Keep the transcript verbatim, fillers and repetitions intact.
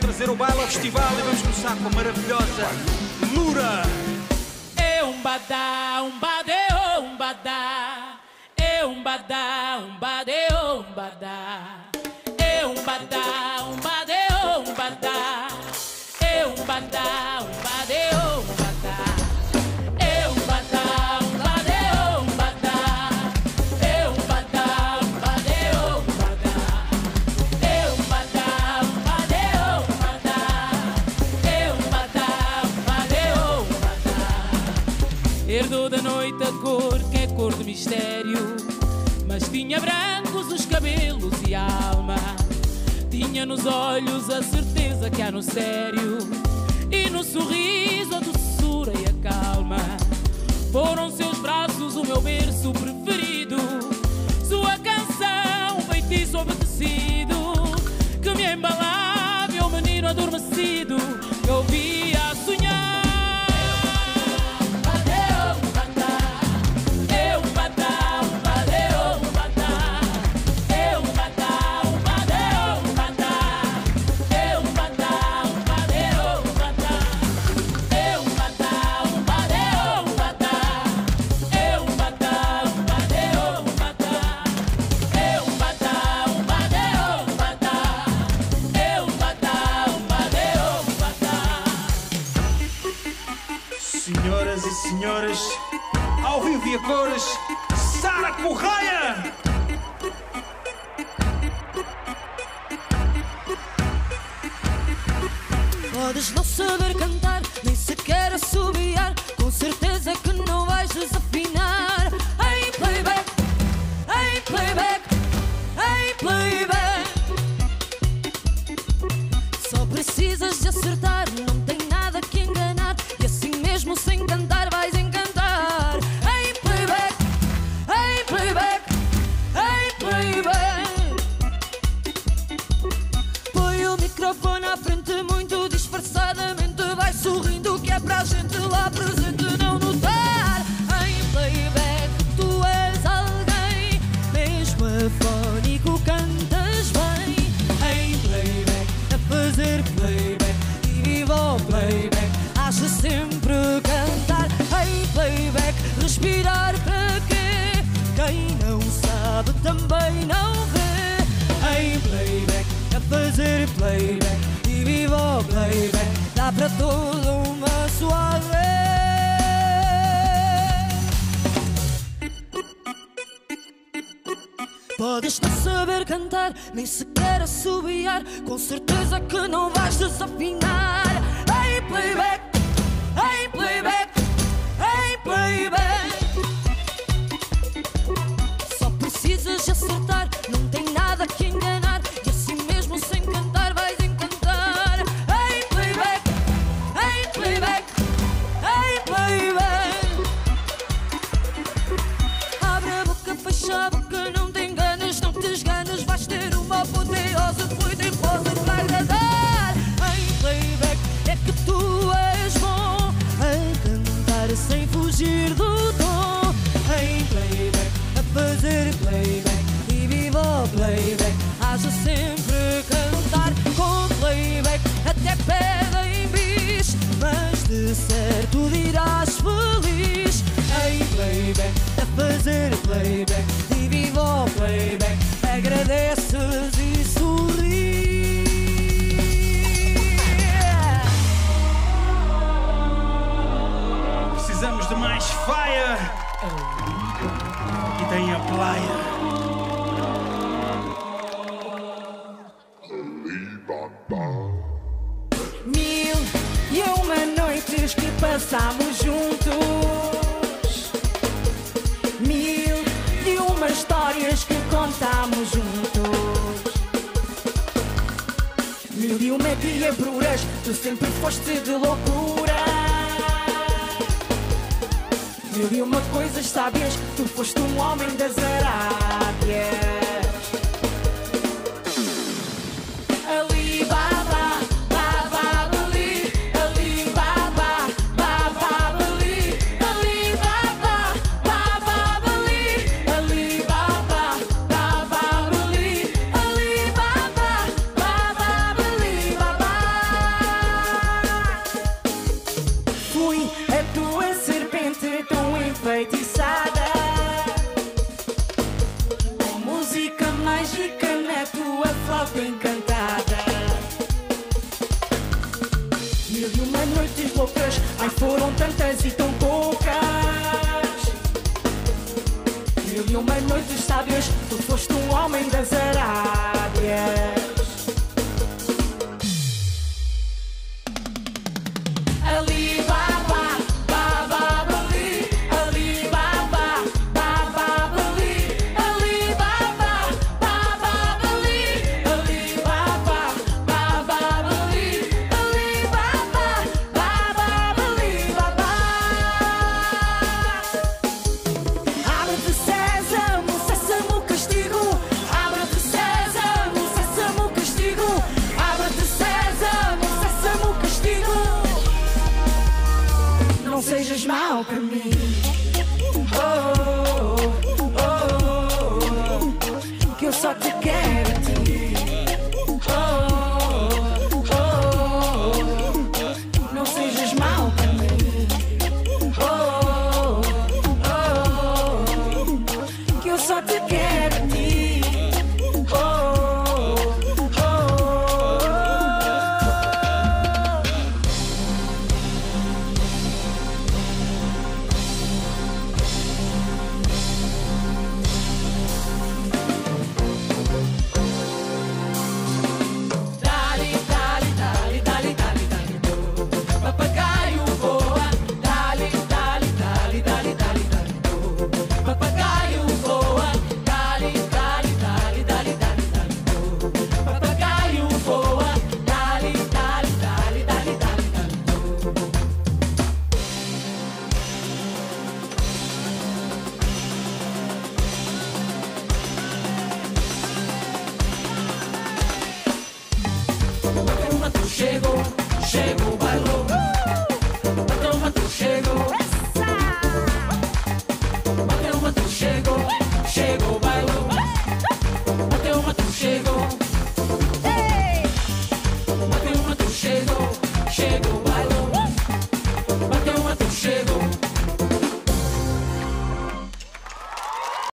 trazer o baile ao festival e vamos começar com a maravilhosa Lura. É um badá, um badé, um badá. É um badá, um badé, um badá. É um badá, um badé, um badá. É um badá, um badé, um badá. É um badá, um badé, um badá. É um badá, um badé, um badá. É um badá, um badé, um badá. É um badá, um badé, um badá. Herdou da noite a cor que é cor de mistério, mas tinha brancos os cabelos e a alma. Tinha nos olhos a certeza que há no sério, e no sorriso a doçura e a calma. Foram seus braços o meu berço preferido, sua canção, um feitiço obedecido, que me embalava e o menino adormecido que eu via a sonhar. Senhoras e senhores, ao vivo e a cores, Sara Correia! Podes não saber cantar, nem sequer assobiar, com certeza que não vais desafinar. Em playback, em playback, em playback. Só precisas de acertar, não tem nada que enganar, e assim mesmo sem cantar vais encantar. Em playback, em playback, em playback. Põe o microfone à frente muito disfarçadamente, vai sorrindo que é para a gente lá presente não notar. Em playback tu és alguém, mesmo afónico cantas bem. Em playback, a fazer playback e viva o playback, acha sempre cantar. Em playback, respirar para quê? Quem não sabe também não vê. Em playback, a fazer playback e viva o playback, dá para todo uma suave. Podes não saber cantar, nem sequer assobiar, com certeza que não vais desafinar. Em playback, em playback, em playback. Só precisas de acertar, não tem nada que enganar, e assim mesmo sem cantar vais encantar. Em playback, em playback, em playback. Abre a boca, fecha a boca, não te enganas, não te esganas, vais ter uma apoteose, foi temposa para agradar. Em playback é que tu és bom a cantar sem fugir do tom. Em playback, a fazer playback e viva o playback, haja sempre cantar. Com playback até pedem bis, mas de certo dirás feliz. Em playback, a fazer playback e viva o playback, agradeces e sorris. Precisamos de mais fire e tem a playa. Mil e uma noites que passamos juntos, mil e uma histórias que contamos juntos, mil e uma diabruras, tu sempre foste de loucura. Mil e uma coisas sábias, tu foste um homem das Arábias. Ali Baba, Baba Bali, Ali Baba, Baba Bali, Ali Baba, Baba Bali, Ali Baba, Baba Bali, Ali Baba, Baba Bali, Baba. fui a tua serpente tão enfeitiçada. Com música mágica na tua flauta encantada. Mil e uma noites loucas, ai foram tantas e tão poucas. Mil e uma noites sábias, tu foste um homem das Arábias. Ali Baba, Baba Bali, Ali Baba, Baba Bali, Ali Baba, Baba Bali, Ali Baba, Baba Bali, Ali Baba, Baba Bali, Baba. Abre-te sésamo, cessa-me o castigo. Abre-te sésamo, cessa-me o castigo. Abre-te sésamo, cessa-me o castigo. Não sejas mau para mim. Oh, oh, oh, oh, oh. Que eu só te quero